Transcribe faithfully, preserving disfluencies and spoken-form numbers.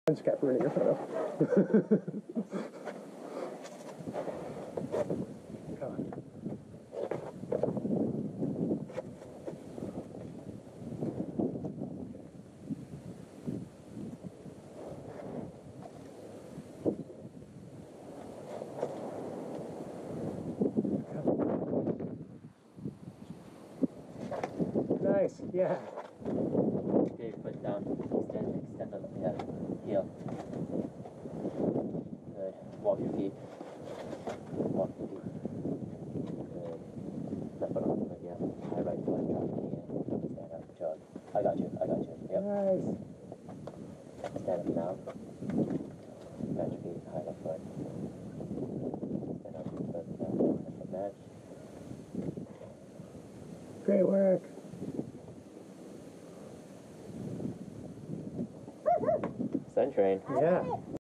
I just kept ruining your photo. Come on. Nice, yeah. Okay, foot down. Extend, extend the yeah, heel. Good. Walk your feet. Walk your feet. Good. Left foot on the foot, yeah. High right foot, drop the knee in. Stand up, jog. I got you, I got you. Yep. Nice. Stand up now. Match feet, high left foot. Stand up, foot down, left foot match. Great work. Sun train. Yeah.